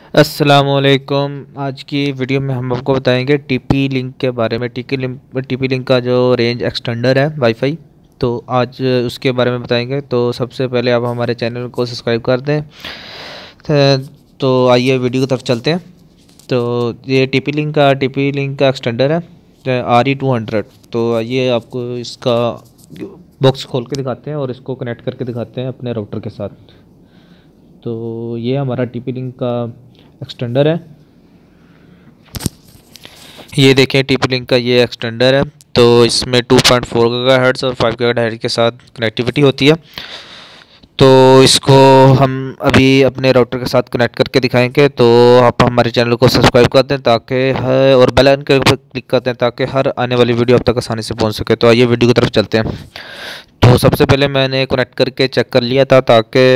अस्सलामुअलैकुम। आज की वीडियो में हम आपको बताएंगे टीपी लिंक के बारे में। टीपी लिंक का जो रेंज एक्सटेंडर है वाईफाई, तो आज उसके बारे में बताएंगे। तो सबसे पहले आप हमारे चैनल को सब्सक्राइब कर दें। तो आइए वीडियो की तरफ चलते हैं। तो ये टीपी लिंक का एक्सटेंडर है RE200। तो आइए आपको इसका बॉक्स खोल के दिखाते हैं और इसको कनेक्ट करके दिखाते हैं अपने राउटर के साथ। तो ये हमारा टीपी लिंक का एक्सटेंडर है। ये देखें, टीपी लिंक का ये एक्सटेंडर है। तो इसमें 2.4 गीगाहर्ट्ज़ और 5 गीगाहर्ट्ज़ के साथ कनेक्टिविटी होती है। तो इसको हम अभी अपने राउटर के साथ कनेक्ट करके दिखाएंगे। तो आप हमारे चैनल को सब्सक्राइब कर दें ताकि और बेल आइकन के ऊपर क्लिक कर दें ताकि हर आने वाली वीडियो आप तक आसानी से पहुंच सके। तो आइए वीडियो की तरफ चलते हैं। तो सबसे पहले मैंने कनेक्ट करके चेक कर लिया था ताकि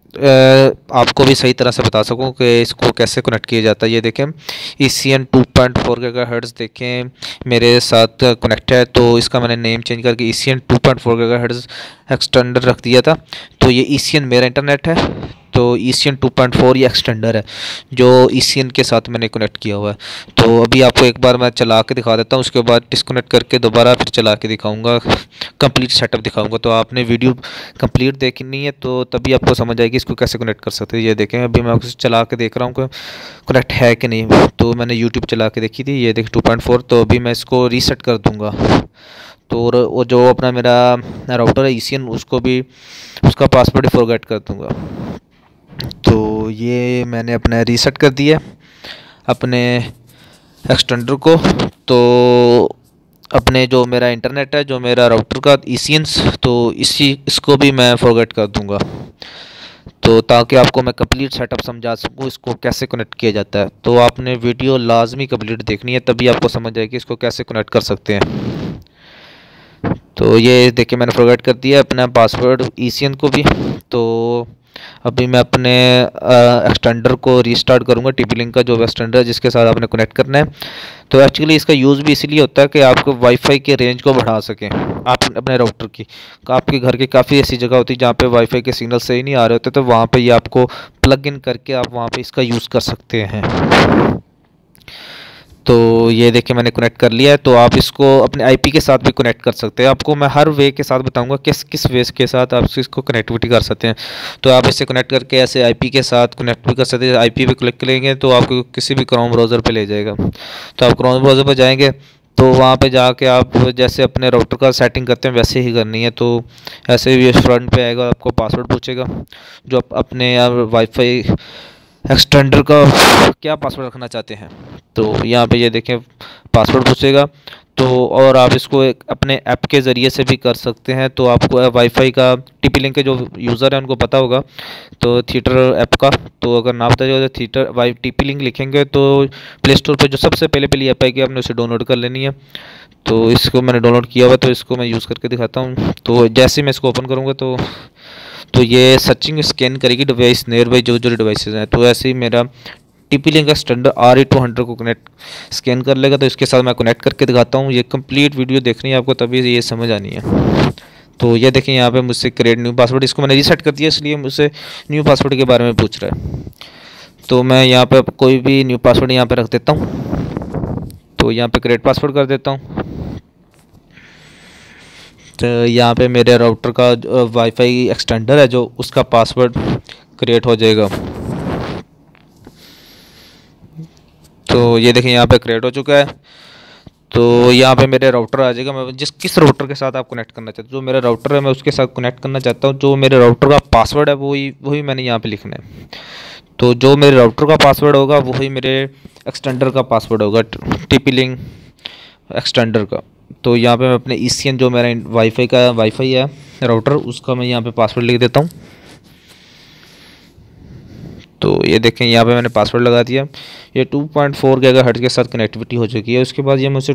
आपको भी सही तरह से बता सकूं कि इसको कैसे कनेक्ट किया जाता है। ये देखें, ECN 2.4 गीगाहर्ट्ज़ देखें मेरे साथ कनेक्ट है। तो इसका मैंने नेम चेंज करके ECN 2.4 गीगाहर्ट्ज़ एक्सटेंडर रख दिया था। तो ये ECN मेरा इंटरनेट है। तो ECN 2.4 ये एक्सटेंडर है जो ECN के साथ मैंने कनेक्ट किया हुआ है। तो अभी आपको एक बार मैं चला के दिखा देता हूँ, उसके बाद डिस्कनेक्ट करके दोबारा फिर चला के दिखाऊंगा, कंप्लीट सेटअप दिखाऊंगा। तो आपने वीडियो कंप्लीट देखनी है तो तभी आपको समझ आएगी इसको कैसे कनेक्ट कर सकते हैं। ये देखें, अभी मैं आपको चला के देख रहा हूँ कि कनेक्ट है कि नहीं। तो मैंने यूट्यूब चला के देखी थी, ये देख 2.4। तो अभी मैं इसको रीसेट कर दूँगा। तो और वो जो अपना मेरा राउटर है ECN, उसको भी उसका पासवर्ड ही फॉरगेट कर दूँगा। तो ये मैंने अपना रीसेट कर दिया अपने एक्सटेंडर को। तो अपने जो मेरा इंटरनेट है, जो मेरा राउटर का ECN, तो इसको भी मैं फॉरगेट कर दूंगा। तो ताकि आपको मैं कंप्लीट सेटअप समझा सकूँ इसको कैसे कनेक्ट किया जाता है। तो आपने वीडियो लाजमी कंप्लीट देखनी है तभी आपको समझ आएगी इसको कैसे कनेक्ट कर सकते हैं। तो ये देखिए, मैंने फॉरगेट कर दिया अपना पासवर्ड ECN को भी। तो अभी मैं अपने एक्सटेंडर को रीस्टार्ट करूंगा, टीपी लिंक का जो एक्सटेंडर है जिसके साथ आपने कनेक्ट करना है। तो एक्चुअली इसका यूज़ भी इसीलिए होता है कि आपको वाईफाई के रेंज को बढ़ा सकें आप अपने राउटर की। आपके घर की काफ़ी ऐसी जगह होती है जहाँ पे वाईफाई के सिग्नल सही नहीं आ रहे होते, तो वहाँ पे ये आपको प्लग इन करके आप वहाँ पे इसका यूज़ कर सकते हैं। तो ये देखिए, मैंने कनेक्ट कर लिया है। तो आप इसको अपने IP के साथ भी कनेक्ट कर सकते हैं। आपको मैं हर वे के साथ बताऊंगा किस किस वे के साथ आप इसको कनेक्टिविटी कर सकते हैं। तो आप इससे कनेक्ट करके ऐसे IP के साथ कनेक्ट भी कर सकते हैं। IP पे क्लिक करेंगे तो आपको किसी भी क्रोम ब्राउज़र पे ले जाएगा। तो आप क्रोम ब्राउज़र पर जाएंगे तो वहाँ पे जाके आप जैसे अपने राउटर का सेटिंग करते हैं वैसे ही करनी है। तो ऐसे भी फ्रंट पे आएगा, आपको पासवर्ड पूछेगा जो आप अपने वाईफाई एक्सटेंडर का क्या पासवर्ड रखना चाहते हैं। तो यहाँ पे ये देखें, पासवर्ड पूछेगा। तो और आप इसको एक अपने ऐप के ज़रिए से भी कर सकते हैं। तो आपको वाईफाई का टीपी लिंक के जो यूज़र है उनको पता होगा तो थिएटर ऐप का। तो अगर ना पता हो तो थिएटर वाई टीपी लिंक लिखेंगे तो प्ले स्टोर पर जो सबसे पहले ऐप आएगी आपने उसे डाउनलोड कर लेनी है। तो इसको मैंने डाउनलोड किया हुआ, तो इसको मैं यूज़ करके दिखाता हूँ। तो जैसे ही मैं इसको ओपन करूँगा तो ये सर्चिंग स्कैन करेगी डिवाइस नियर बाई जो जो डिवाइसेज हैं। तो ऐसे ही मेरा टीपी लिंक का स्टैंडर्ड RE200 को कनेक्ट स्कैन कर लेगा। तो इसके साथ मैं कनेक्ट करके दिखाता हूँ। ये कंप्लीट वीडियो देखनी है आपको तभी ये समझ आनी है। तो ये देखें, यहाँ पे मुझसे क्रिएट न्यू पासवर्ड, इसको मैंने रीसेट कर दिया इसलिए मुझसे न्यू पासवर्ड के बारे में पूछ रहा है। तो मैं यहाँ पे कोई भी न्यू पासवर्ड यहाँ पे रख देता हूँ। तो यहाँ पे क्रिएट पासवर्ड कर देता हूँ। तो यहाँ पे मेरे राउटर का वाईफाई एक्सटेंडर है जो उसका पासवर्ड क्रिएट हो जाएगा। तो ये देखें, यहाँ पे क्रिएट हो चुका है। तो यहाँ पे मेरे राउटर आ जाएगा। मैं किस राउटर के साथ आप कनेक्ट करना चाहते हो, जो मेरा राउटर है मैं उसके साथ कनेक्ट करना चाहता हूँ। जो मेरे राउटर का पासवर्ड है वही मैंने यहाँ पे लिखना है। तो जो मेरे राउटर का पासवर्ड होगा वही मेरे एक्सटेंडर का पासवर्ड होगा, टीपी लिंक एक्सटेंडर का। तो यहाँ पे मैं अपने ECN जो मेरा वाईफाई है राउटर, उसका मैं यहाँ पे पासवर्ड लिख देता हूँ। तो ये देखें, यहाँ पे मैंने पासवर्ड लगा दिया। ये 2.4 गीगाहर्ट्ज़ के साथ कनेक्टिविटी हो चुकी है। उसके बाद ये मुझसे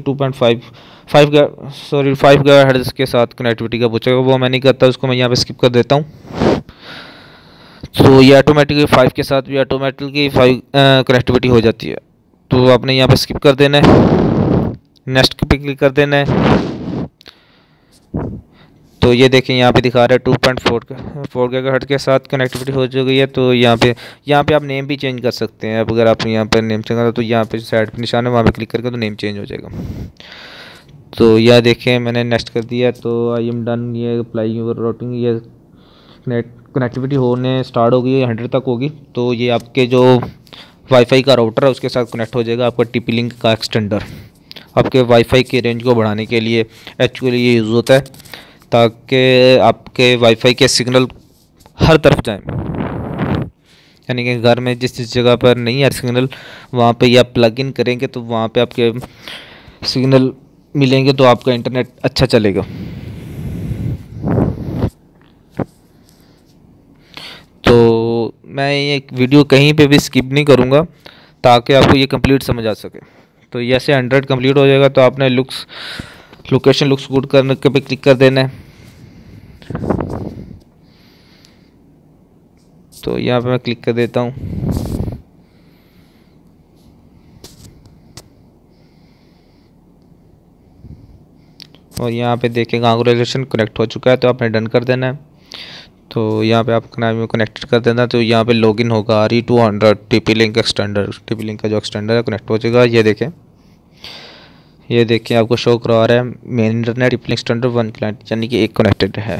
5 गीगाहर्ट्ज़ के साथ कनेक्टिविटी का पूछेगा, वो मैं नहीं करता, उसको मैं यहाँ पे स्किप कर देता हूँ। तो ये ऑटोमेटिकली 5 के साथ भी ऑटोमेटिकली 5 कनेक्टिविटी हो जाती है। तो आपने यहाँ पे स्किप कर देना है, नेक्स्ट पे क्लिक कर देना है। तो ये देखें यहाँ पे दिखा रहा है 2.4 गीगाहर्ट्ज़ के साथ कनेक्टिविटी हो चुकी है। तो यहाँ पे आप नेम भी चेंज कर सकते हैं। अब अगर आप यहाँ पर नेम चेंज करें तो यहाँ पे साइड पे निशान है, वहाँ पे क्लिक करके तो नेम चेंज हो जाएगा। तो यह देखें मैंने नेक्स्ट कर दिया। तो आई एम डन, ये अप्लाई यूर राउटिंग, ये कनेक्टिविटी होने स्टार्ट हो गई, 100 तक होगी। तो ये आपके जो वाईफाई का राउटर है उसके साथ कनेक्ट हो जाएगा आपका TP लिंक का एक्सटेंडर। आपके वाईफाई की रेंज को बढ़ाने के लिए एक्चुअली ये यूज़ होता है, ताकि आपके वाईफाई के सिग्नल हर तरफ जाएं। यानी कि घर में जिस जिस जगह पर नहीं है सिग्नल, वहाँ पे या प्लग इन करेंगे तो वहाँ पे आपके सिग्नल मिलेंगे, तो आपका इंटरनेट अच्छा चलेगा। तो मैं ये वीडियो कहीं पे भी स्किप नहीं करूँगा ताकि आपको ये कंप्लीट समझ आ सके। तो ऐसे 100 कंप्लीट हो जाएगा तो आपने लोकेशन लुक्स गुड करने के पे क्लिक कर देना है। तो यहाँ पे मैं क्लिक कर देता हूँ। और यहाँ पे देखें कांग्रेचुलेशन कनेक्ट हो चुका है, तो आपने डन कर देना है। तो यहाँ पे आपका नाम कनेक्टेड कर देना। तो यहाँ पे लॉगिन होगा RE200 TP link extender, TP link का जो एक्सटेंडर है कनेक्ट हो जाएगा। ये देखें आपको शो करवा रहा है main internet TP link extender 1 client, यानी कि एक कनेक्टेड है।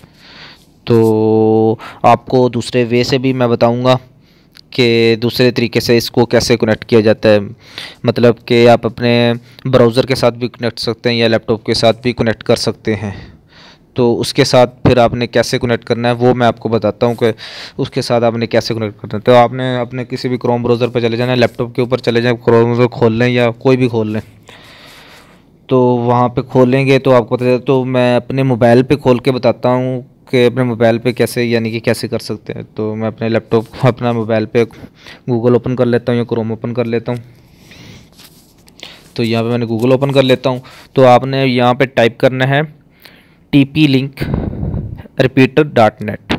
तो आपको दूसरे वे से भी मैं बताऊँगा कि दूसरे तरीके से इसको कैसे कनेक्ट किया जाता है। मतलब कि आप अपने ब्राउज़र के साथ भी कनेक्ट सकते हैं या लैपटॉप के साथ भी कनेक्ट कर सकते हैं। तो उसके साथ फिर आपने कैसे कनेक्ट करना है वो मैं आपको बताता हूँ कि उसके साथ आपने कैसे कनेक्ट करना है। तो आपने अपने किसी भी क्रोम ब्राउज़र पर चले जाना है, लैपटॉप के ऊपर चले जाएँ, क्रोम ब्राउज़र खोल लें या कोई भी खोल लें। तो वहाँ पे खोलेंगे तो आपको पता चलेगा। तो मैं अपने मोबाइल पे खोल के बताता हूँ कि अपने मोबाइल पे कैसे, यानी कि कैसे कर सकते हैं। तो मैं अपने लैपटॉप अपना मोबाइल पे गूगल ओपन कर लेता हूँ या क्रोम ओपन कर लेता हूँ। तो यहाँ पे मैंने गूगल ओपन कर लेता हूँ। तो आपने यहाँ पे टाइप करना है TP-Link repeater.net,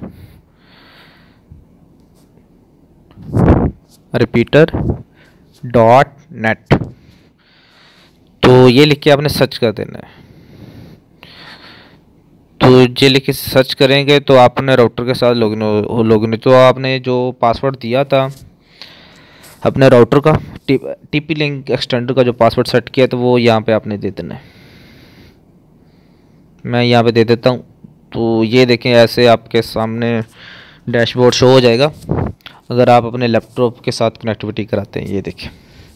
repeater.net। तो ये लिख के आपने सर्च कर देना है। तो ये लिख के सर्च करेंगे तो आपने राउटर के साथ लॉगिन तो आपने जो पासवर्ड दिया था अपने राउटर का, TP लिंक एक्सटेंडर का जो पासवर्ड सेट किया तो वो यहाँ पे आपने दे देना है। मैं यहाँ पे दे देता हूँ। तो ये देखें ऐसे आपके सामने डैशबोर्ड शो हो जाएगा अगर आप अपने लैपटॉप के साथ कनेक्टिविटी कराते हैं। ये देखें।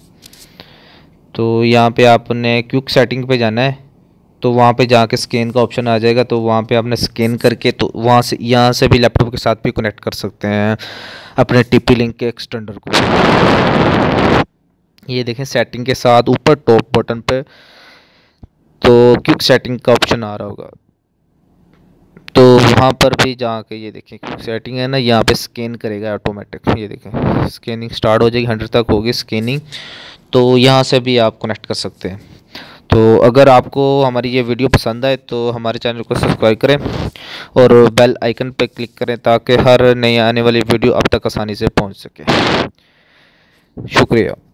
तो यहाँ पे आपने क्विक सेटिंग पे जाना है। तो वहाँ पे जाके स्कैन का ऑप्शन आ जाएगा। तो वहाँ पे आपने स्कैन करके तो वहाँ से यहाँ से भी लैपटॉप के साथ भी कनेक्ट कर सकते हैं अपने TP लिंक के एक्सटेंडर को। ये देखें सेटिंग के साथ ऊपर टॉप बटन पे तो क्विक सेटिंग का ऑप्शन आ रहा होगा। तो वहाँ पर भी जाके ये देखें क्विक सेटिंग है ना, यहाँ पे स्कैन करेगा ऑटोमेटिक। ये देखें स्कैनिंग स्टार्ट हो जाएगी, 100 तक होगी स्कैनिंग। तो यहाँ से भी आप कनेक्ट कर सकते हैं। तो अगर आपको हमारी ये वीडियो पसंद आए तो हमारे चैनल को सब्सक्राइब करें और बेल आइकन पर क्लिक करें ताकि हर नई आने वाली वीडियो अब तक आसानी से पहुँच सके। शुक्रिया।